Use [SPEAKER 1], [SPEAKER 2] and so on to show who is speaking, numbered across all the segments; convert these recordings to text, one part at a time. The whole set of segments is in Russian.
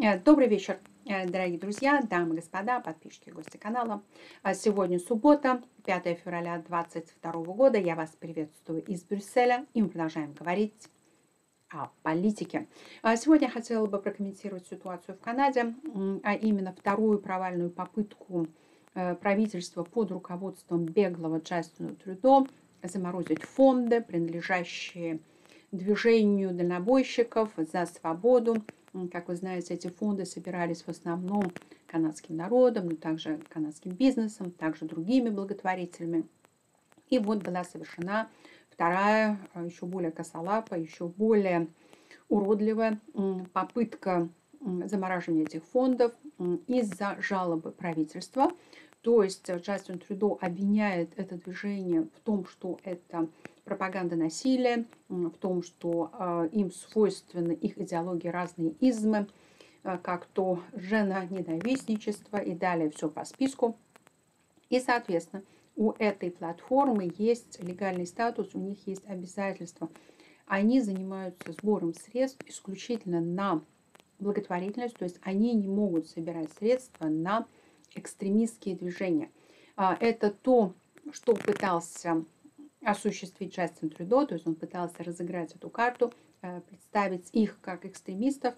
[SPEAKER 1] Добрый вечер, дорогие друзья, дамы и господа, подписчики и гости канала. Сегодня суббота, 5 февраля 2022 года. Я вас приветствую из Брюсселя, и мы продолжаем говорить о политике. Сегодня я хотела бы прокомментировать ситуацию в Канаде, а именно вторую провальную попытку правительства под руководством беглого Джастина Трюдо заморозить фонды, принадлежащие движению дальнобойщиков за свободу. Как вы знаете, эти фонды собирались в основном канадским народом, но также канадским бизнесом, также другими благотворителями. И вот была совершена вторая, еще более косолапая, еще более уродливая попытка замораживания этих фондов из-за жалобы правительства. То есть Джастин Трюдо обвиняет это движение в том, что это пропаганда насилия, в том, что им свойственны их идеологии разные измы, как то женоненавистничество и далее все по списку. И, соответственно, у этой платформы есть легальный статус, у них есть обязательства. Они занимаются сбором средств исключительно на благотворительность, то есть они не могут собирать средства на экстремистские движения. Это то, что пытался осуществить Джастин Трюдо, то есть он пытался разыграть эту карту, представить их как экстремистов,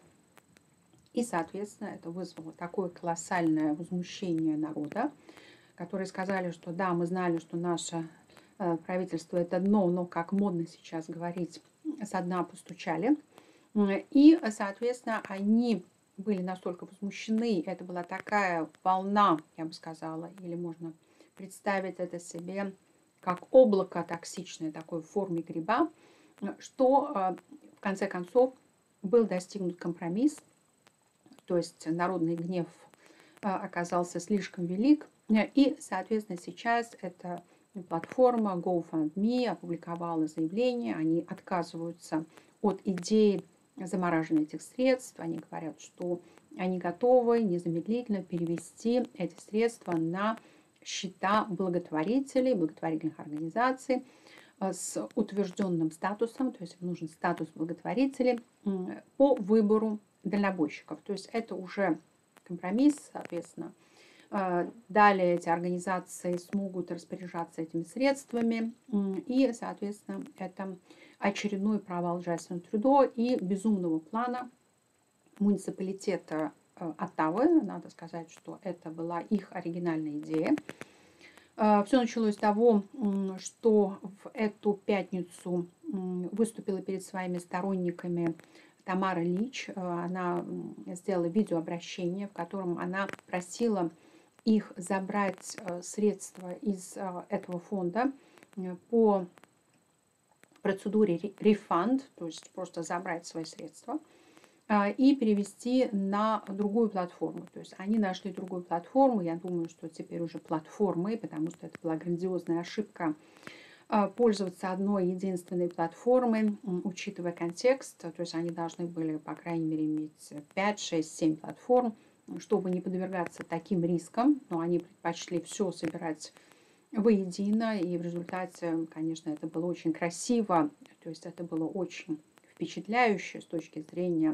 [SPEAKER 1] и, соответственно, это вызвало такое колоссальное возмущение народа, которые сказали, что да, мы знали, что наше правительство это дно, но, как модно сейчас говорить, со дна постучали. И, соответственно, они были настолько возмущены, это была такая волна, я бы сказала, или можно представить это себе как облако токсичное, такой в форме гриба, что в конце концов был достигнут компромисс, то есть народный гнев оказался слишком велик, и, соответственно, сейчас эта платформа GoFundMe опубликовала заявление, они отказываются от идеи замораживания этих средств, они говорят, что они готовы незамедлительно перевести эти средства на счета благотворителей, благотворительных организаций с утвержденным статусом, то есть им нужен статус благотворителей по выбору дальнобойщиков. То есть это уже компромисс, соответственно. Далее эти организации смогут распоряжаться этими средствами. И, соответственно, это очередной провал Джастина Трюдо и безумного плана муниципалитета Оттавы. Надо сказать, что это была их оригинальная идея. Все началось с того, что в эту пятницу выступила перед своими сторонниками Тамара Лич. Она сделала видеообращение, в котором она просила их забрать средства из этого фонда по процедуре refund, то есть просто забрать свои средства и перевести на другую платформу. То есть они нашли другую платформу. Я думаю, что теперь уже платформы, потому что это была грандиозная ошибка пользоваться одной единственной платформой, учитывая контекст. То есть они должны были, по крайней мере, иметь 5, 6, 7 платформ, чтобы не подвергаться таким рискам. Но они предпочли все собирать воедино. И в результате, конечно, это было очень красиво. То есть это было очень впечатляюще с точки зрения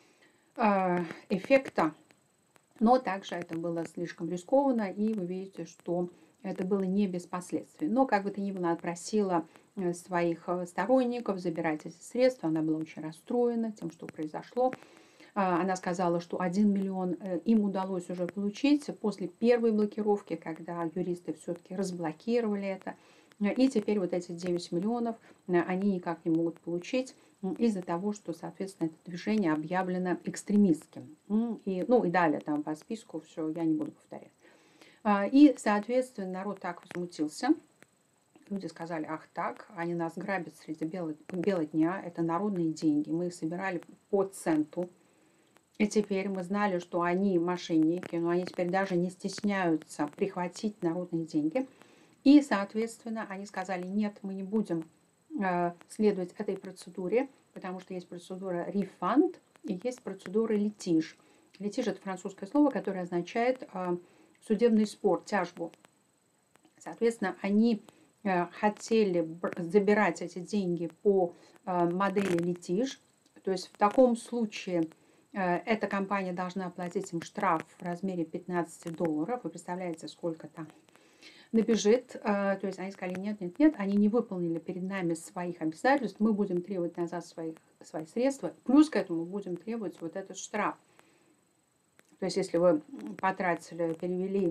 [SPEAKER 1] эффекта. Но также это было слишком рискованно. И вы видите, что это было не без последствий. Но, как бы то ни было, она просила своих сторонников забирать эти средства. Она была очень расстроена тем, что произошло. Она сказала, что 1 миллион им удалось уже получить после первой блокировки, когда юристы все-таки разблокировали это. И теперь вот эти 9 миллионов они никак не могут получить из-за того, что, соответственно, это движение объявлено экстремистским. И далее там по списку все, я не буду повторять. И, соответственно, народ так возмутился. Люди сказали, ах так, они нас грабят среди бела дня, это народные деньги, мы их собирали по центу. И теперь мы знали, что они мошенники, но они теперь даже не стесняются прихватить народные деньги. И, соответственно, они сказали, нет, мы не будем следовать этой процедуре, потому что есть процедура refund и есть процедура литиж. Литиж – это французское слово, которое означает судебный спор, тяжбу. Соответственно, они хотели забирать эти деньги по модели литиж. То есть в таком случае Эта компания должна оплатить им штраф в размере $15. Вы представляете, сколько там набежит. То есть они сказали, нет, нет, нет, они не выполнили перед нами своих обязательств, мы будем требовать назад свои средства, плюс к этому будем требовать вот этот штраф. То есть если вы потратили, перевели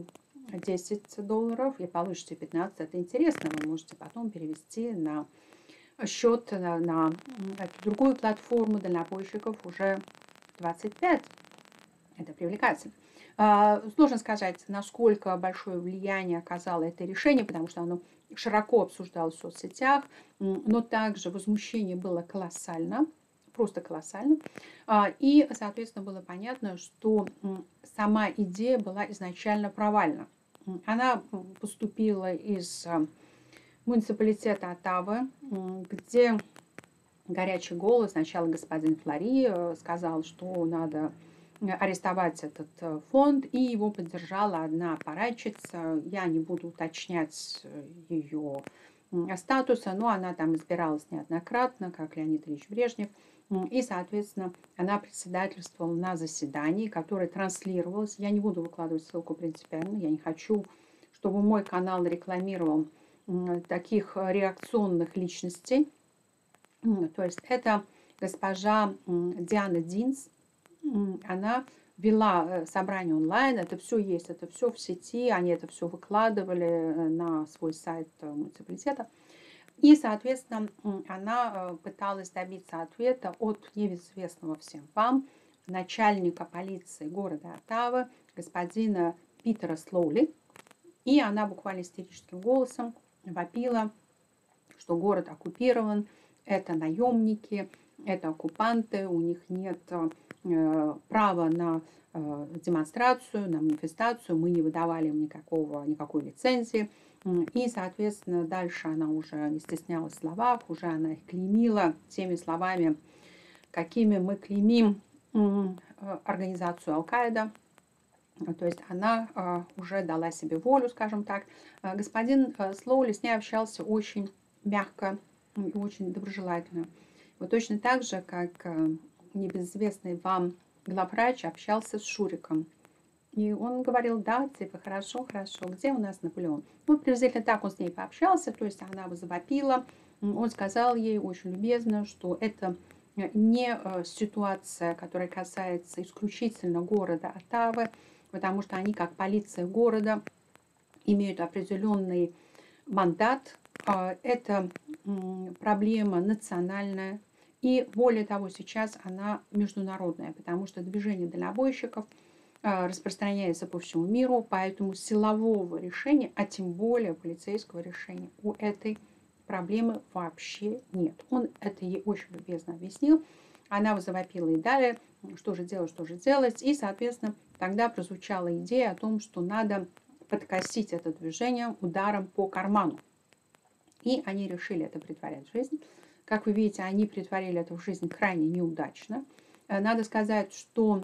[SPEAKER 1] $10 и получите 15, это интересно, вы можете потом перевести на счет на эту другую платформу дальнобойщиков уже 25. Это привлекательно. Сложно сказать, насколько большое влияние оказало это решение, потому что оно широко обсуждалось в соцсетях, но также возмущение было колоссально, просто колоссально. И, соответственно, было понятно, что сама идея была изначально провальна. Она поступила из муниципалитета Оттавы, где горячий голос, сначала господин Флори сказал, что надо арестовать этот фонд, и его поддержала одна аппаратчица. Я не буду уточнять ее статуса, но она там избиралась неоднократно, как Леонид Ильич Брежнев. И, соответственно, она председательствовала на заседании, которое транслировалось. Я не буду выкладывать ссылку принципиально, я не хочу, чтобы мой канал рекламировал таких реакционных личностей. То есть это госпожа Диана Динс, она вела собрание онлайн, это все есть, это все в сети, они это все выкладывали на свой сайт муниципалитета. И, соответственно, она пыталась добиться ответа от неизвестного всем вам начальника полиции города Оттавы, господина Питера Слоули. И она буквально истерическим голосом вопила, что город оккупирован, это наемники, это оккупанты, у них нет права на демонстрацию, на манифестацию, мы не выдавали им никакой лицензии. И, соответственно, дальше она уже не стеснялась в словах, уже она их клеймила теми словами, какими мы клеймим организацию Аль-Каида. То есть она уже дала себе волю, скажем так. Господин Слоули с ней общался очень мягко и очень доброжелательно. Вот точно так же, как небезызвестный вам главврач общался с Шуриком. И он говорил, да, типа, хорошо, хорошо, где у нас Наполеон? Ну, приблизительно так он с ней пообщался, то есть она завопила. Он сказал ей очень любезно, что это не ситуация, которая касается исключительно города Оттавы, потому что они, как полиция города, имеют определенный мандат. Это проблема национальная. И более того, сейчас она международная, потому что движение дальнобойщиков распространяется по всему миру, поэтому силового решения, а тем более полицейского решения у этой проблемы вообще нет. Он это ей очень любезно объяснил. Она завопила и далее, что же делать. И, соответственно, тогда прозвучала идея о том, что надо подкосить это движение ударом по карману. И они решили это претворять в жизнь. Как вы видите, они претворили это в жизнь крайне неудачно. Надо сказать, что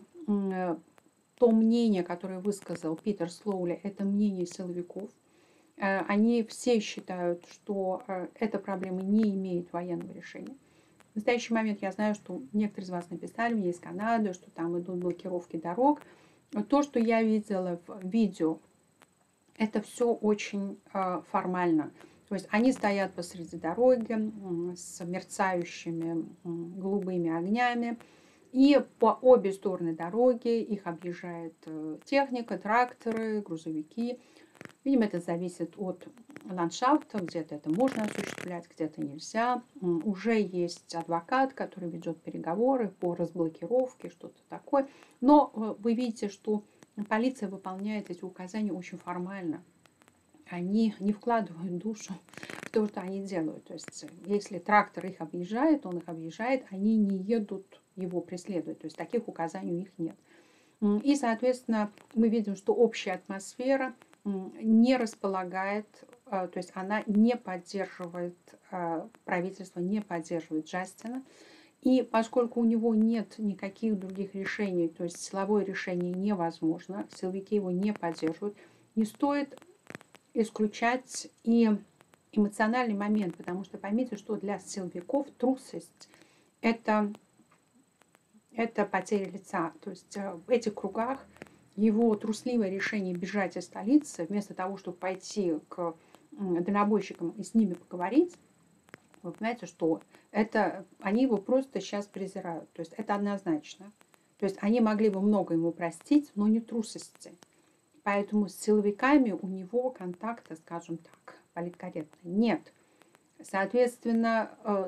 [SPEAKER 1] то мнение, которое высказал Питер Слоули, это мнение силовиков. Они все считают, что эта проблема не имеет военного решения. В настоящий момент я знаю, что некоторые из вас написали мне из Канады, что там идут блокировки дорог. То, что я видела в видео, это все очень формально. То есть они стоят посреди дороги с мерцающими голубыми огнями. И по обе стороны дороги их объезжает техника, тракторы, грузовики. Видимо, это зависит от ландшафта, где-то это можно осуществлять, где-то нельзя. Уже есть адвокат, который ведет переговоры по разблокировке, что-то такое. Но вы видите, что полиция выполняет эти указания очень формально. Они не вкладывают душу в то, что они делают. То есть, если трактор их объезжает, он их объезжает, они не едут его преследовать. То есть, таких указаний у них нет. И, соответственно, мы видим, что общая атмосфера не располагает, то есть она не поддерживает правительство, не поддерживает Джастина. И поскольку у него нет никаких других решений, то есть силовое решение невозможно, силовики его не поддерживают, не стоит исключать и эмоциональный момент, потому что поймите, что для силовиков трусость – это это потеря лица. То есть в этих кругах его трусливое решение бежать из столицы, вместо того, чтобы пойти к дальнобойщикам и с ними поговорить, вы понимаете, что это, они его просто сейчас презирают. То есть это однозначно. То есть они могли бы много ему простить, но не трусости. Поэтому с силовиками у него контакта, скажем так, политкорректно, нет. Соответственно,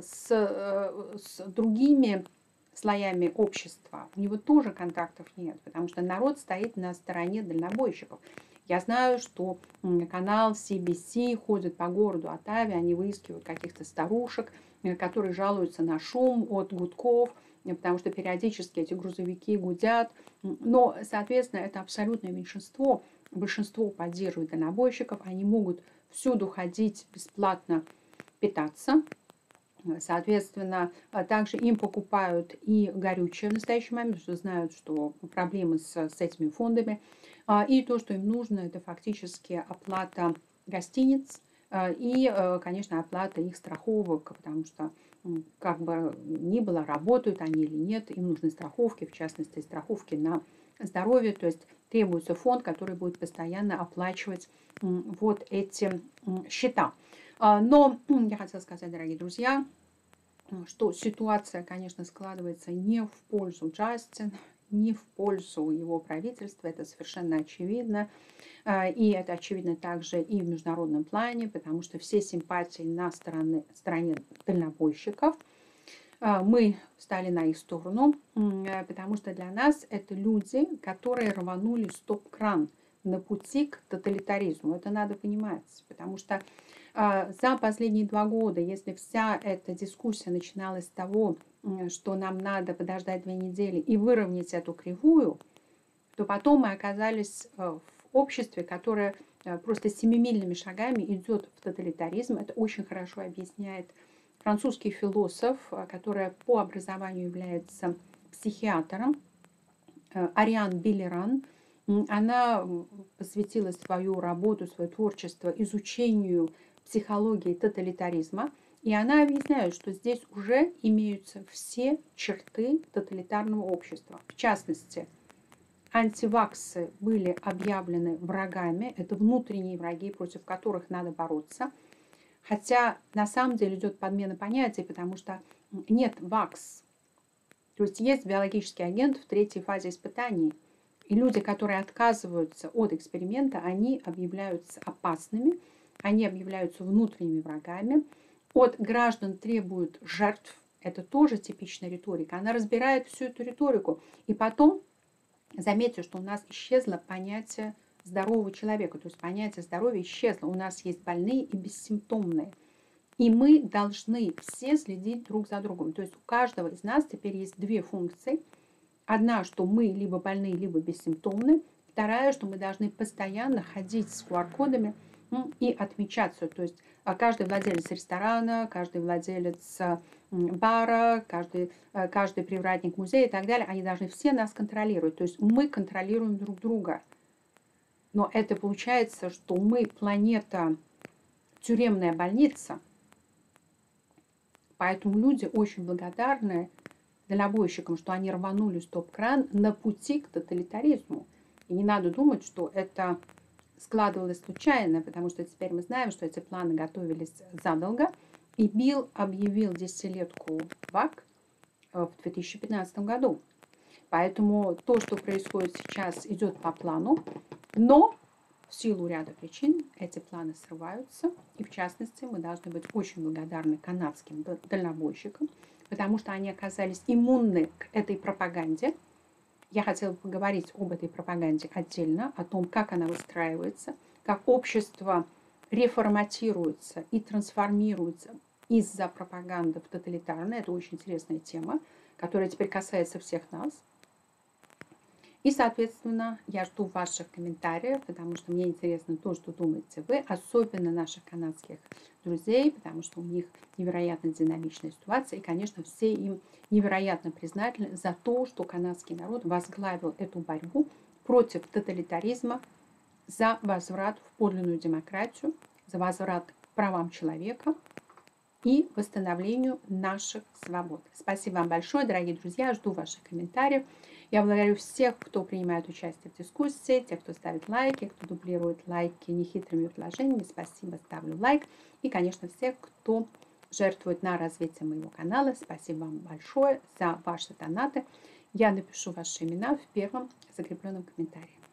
[SPEAKER 1] с другими слоями общества у него тоже контактов нет, потому что народ стоит на стороне дальнобойщиков. Я знаю, что канал CBC ходит по городу Оттаве, они выискивают каких-то старушек, которые жалуются на шум от гудков, потому что периодически эти грузовики гудят. Но, соответственно, это абсолютное меньшинство. Большинство поддерживает дальнобойщиков, они могут всюду ходить бесплатно питаться. Соответственно, также им покупают и горючее в настоящий момент, потому что знают, что проблемы с этими фондами. И то, что им нужно, это фактически оплата гостиниц и, конечно, оплата их страховок, потому что как бы ни было, работают они или нет, им нужны страховки, в частности, страховки на здоровье, то есть требуется фонд, который будет постоянно оплачивать вот эти счета. Но я хотела сказать, дорогие друзья, что ситуация, конечно, складывается не в пользу Джастина, не в пользу его правительства, это совершенно очевидно. И это очевидно также и в международном плане, потому что все симпатии на стороне дальнобойщиков. Мы встали на их сторону, потому что для нас это люди, которые рванули стоп-кран на пути к тоталитаризму. Это надо понимать, потому что за последние 2 года, если вся эта дискуссия начиналась с того, что нам надо подождать 2 недели и выровнять эту кривую, то потом мы оказались в обществе, которое просто семимильными шагами идет в тоталитаризм. Это очень хорошо объясняет французский философ, который по образованию является психиатром, Ариан Белеран. Она посвятила свою работу, свое творчество изучению психологии тоталитаризма. И она объясняет, что здесь уже имеются все черты тоталитарного общества. В частности, антиваксы были объявлены врагами. Это внутренние враги, против которых надо бороться. Хотя на самом деле идет подмена понятий, потому что нет вакс. То есть есть биологический агент в 3-й фазе испытаний. И люди, которые отказываются от эксперимента, они объявляются опасными, они объявляются внутренними врагами. От граждан требуют жертв. Это тоже типичная риторика. Она разбирает всю эту риторику. И потом, заметьте, что у нас исчезло понятие здорового человека. То есть понятие здоровья исчезло. У нас есть больные и бессимптомные. И мы должны все следить друг за другом. То есть у каждого из нас теперь есть 2 функции. Одна, что мы либо больные, либо бессимптомны. Вторая, что мы должны постоянно ходить с QR-кодами и отмечаться. То есть каждый владелец ресторана, каждый владелец бара, каждый привратник музея и так далее, они должны все нас контролировать. То есть мы контролируем друг друга. Но это получается, что мы планета тюремная больница. Поэтому люди очень благодарны дальнобойщикам, что они рванули стоп-кран на пути к тоталитаризму. И не надо думать, что это складывалось случайно, потому что теперь мы знаем, что эти планы готовились задолго. И Билл объявил десятилетку ВАК в 2015 году. Поэтому то, что происходит сейчас, идет по плану, но в силу ряда причин эти планы срываются. И в частности, мы должны быть очень благодарны канадским дальнобойщикам, потому что они оказались иммунны к этой пропаганде. Я хотела поговорить об этой пропаганде отдельно, о том, как она выстраивается, как общество реформатируется и трансформируется из-за пропаганды в тоталитарное. Это очень интересная тема, которая теперь касается всех нас. И, соответственно, я жду ваших комментариев, потому что мне интересно то, что думаете вы, особенно наших канадских друзей, потому что у них невероятно динамичная ситуация. И, конечно, все им невероятно признательны за то, что канадский народ возглавил эту борьбу против тоталитаризма, за возврат в подлинную демократию, за возврат к правам человека. и восстановлению наших свобод. Спасибо вам большое, дорогие друзья. Жду ваших комментариев. Я благодарю всех, кто принимает участие в дискуссии, тех, кто ставит лайки, кто дублирует лайки нехитрыми предложениями. Спасибо, ставлю лайк. И, конечно, всех, кто жертвует на развитие моего канала. Спасибо вам большое за ваши донаты. Я напишу ваши имена в первом закрепленном комментарии.